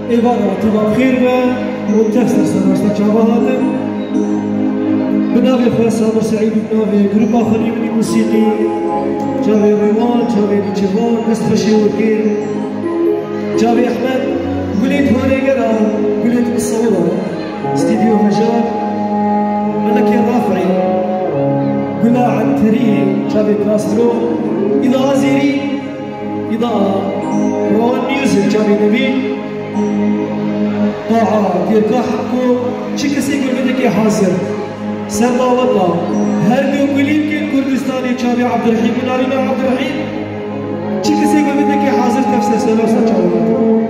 إبارة تبقى بخير وتفسر سنة شعبها بنابي خواه سامر سعيد بنابي كروب آخری منی موسیقی جاوی راوان جاوی نیچوان دست خوشی ورگیر جاوی احمد قلت هونيقرا قلت بالصورة ستوديو هجار ملكي الرافعي قلا عن تريه جاوي كلاسترو إضاءة زيري إضاءة راوان ميوزك جاوي نبيل طاعة ديركى حمكو شكسي قل بدك يا حاضر سما والله هل دو قليل كن كردستاني جاوي عبد الرحيم ونارينا عبد الرحيم شكسي قل بدك يا حاضر تفسير سلاسة جاوي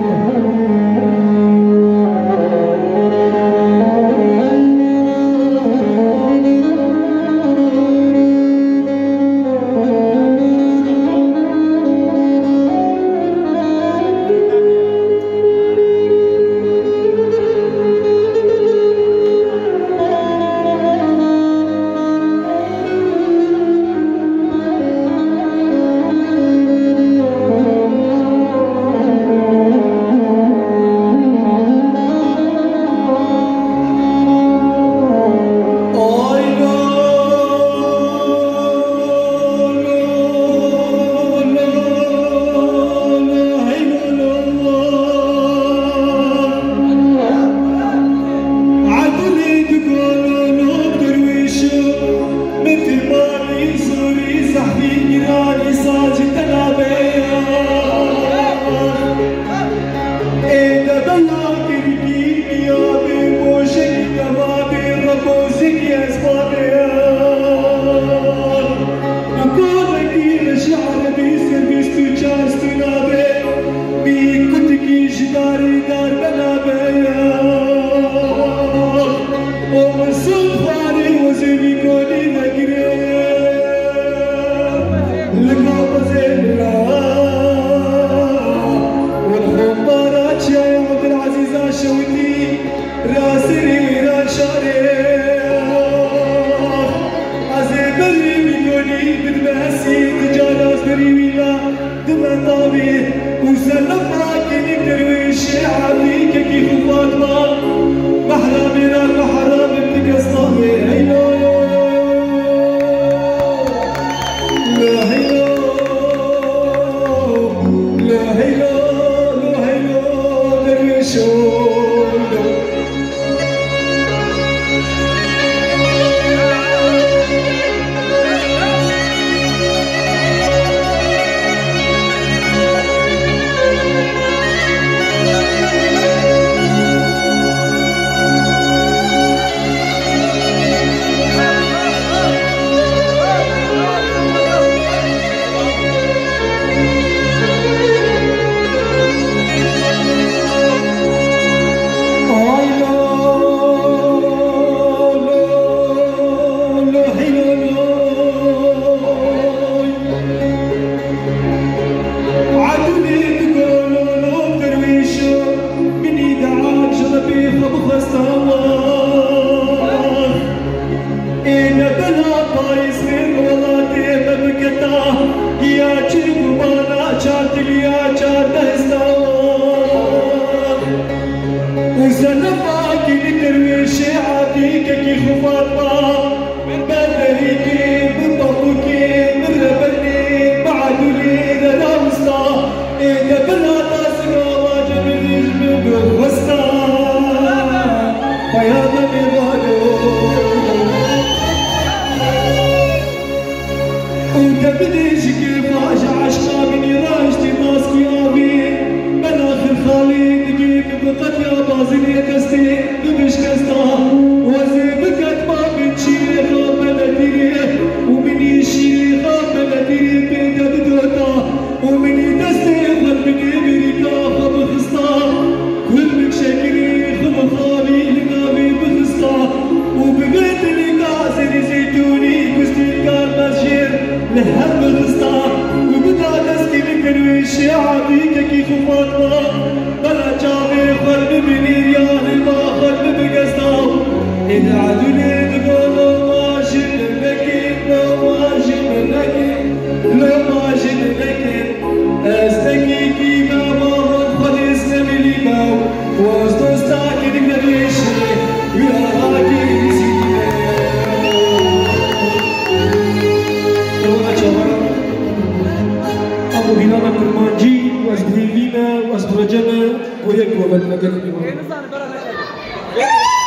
و یک بابت نگه کنیم